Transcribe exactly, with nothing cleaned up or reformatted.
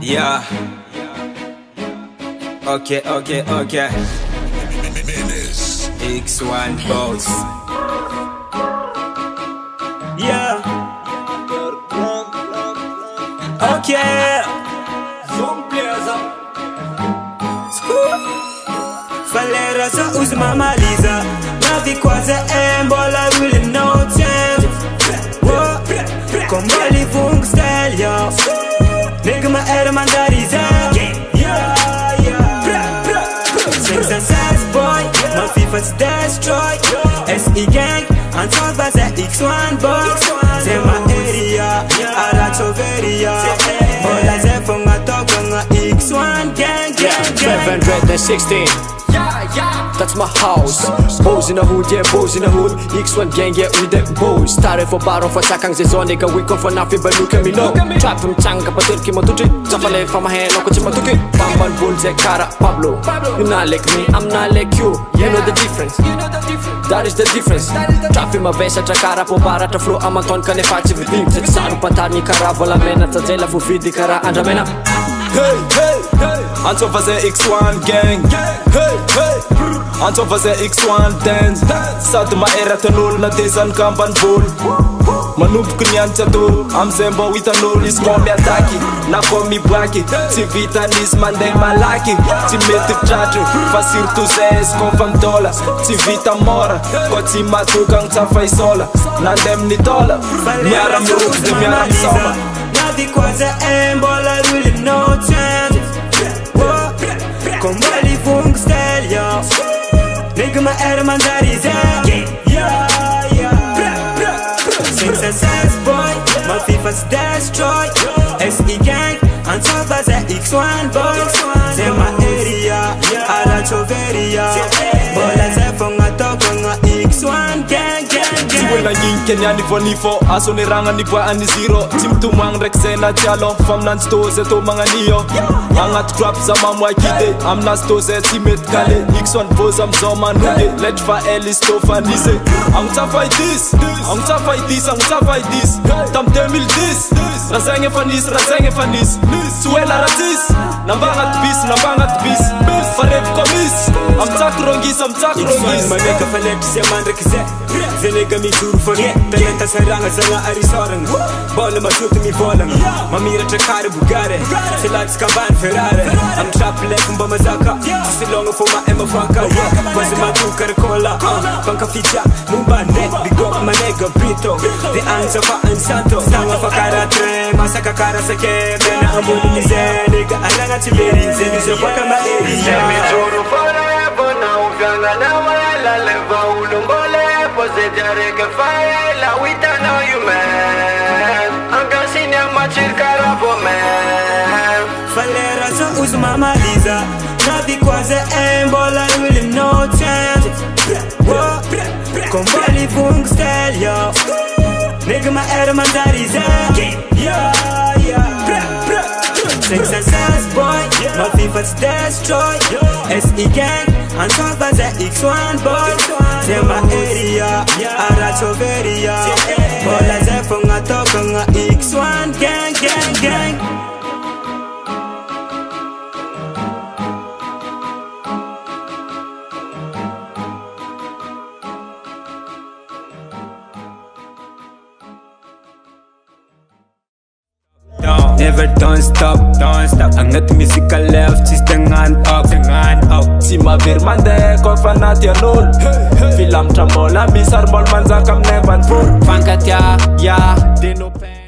Yeah. Okay, okay, okay. X one boss. Yeah. Okay. Falera za uzma maliza. Navi kwaza embola really no change. Kombali vung style yo. Nigga ma era mandariza. Yeah, yeah. Six and six boy. My FIFA's destroy. S E gang. On top of the X one boy. C'est ma area. Arachoveria. All I say from my talk on the X one gang, gang, gang. five hundred sixteen. Yeah, yeah. That's my house. Bows in the hood, yeah, bows in the hood. X one gang, yeah, with the bows. Started for bottom for sakang zone, nigga, we come for nothing, but look at me, no. Trap from changa, but turkey matuti. Jafale from my hand, no coach matuki. Bamban bull, Zekara, Pablo. You're not like me, I'm not like you. You know the difference. You know the difference. That is the difference. Trap in my vest, I trakara po bara ta flow. I'm a ton kane fachi with him. Zet saru patani kara, vola mena, tazela fu vidi kara, andramena. Hey, hey, hey. Anto fazer X one gang. Hey, hey. Anto fazer X one dance. Satu ma era tanul na desan kampan bull. Manup kunyan chatul. Am zembo witanul is komi ataki. Na komi bwaki. Si vitanis mandei malaki. Si meti tratu. Fasir tu zes konfam dola. Si vita mora. Koti matukang tafai sola. Nandem ni dola. Miaram roots de miaram soma. Navi kwaza embola really no change. Kombali vung style yo. Nigga ma era mandariza. Yeah, yeah. Six and six boy. My FIFA's destroy. S E gang. On top of the X one boy. C'est ma area. Arachoveria. Bola ze fonga tokonga X one gang, gang, gang. Wala ngin kenya ni vonifo aso ni ranga ni bwa ani zero tim tu mang rek sena chalo fam nan stoze to manga niyo angat trap za mamwa kide am na stoze timet kale X one boss am zoma nuge let fa elis to fanise am ta fight this am ta fight this am ta fight this tam two mille ten razange fanis razange fanis suela ratis nambangat bis nambangat bis farev komis am ta krongis am ta krongis ma neka falep se man rek se Zenega mi duro fone, talenta saranga zanga arisorang. Bola ma shoot mi volang, ma mira trakare bugare. Selats kamban Ferrari, am trap lefum ba mazaka. Silonga for ma ema faka, wazi ma tukar kola. Banka ficha, mumba net, big up ma nega bito. The ansa fa ansanto, sanga fa karatre, masaka kara sake. Mena ambuli ni ze, nigga aranga chiberi, zeni zo baka ma eri. Mi duro forever, now ganga na wala leva ulumbole. Você jare que fai la wita know you man. Anka sinya machir karabo man. Falera za uzma maliza. Navi kwaza embola really no change. Kombali vung style yo. Nigga ma era mandariza. Yeah, yeah. Six and six boy. My FIFA's destroy. S E gang. On top of the X one boy. C'est ma area. Arachoveria. Bola ze fonga tokonga X one gang, gang, gang. Never don't stop, don't stop. Angat musical left, is dengan up, dengan up. Si ma ver mande ko fanat ya nol. Film tramola misar mol manza kam nevan full. Fankat ya, ya, dino pen.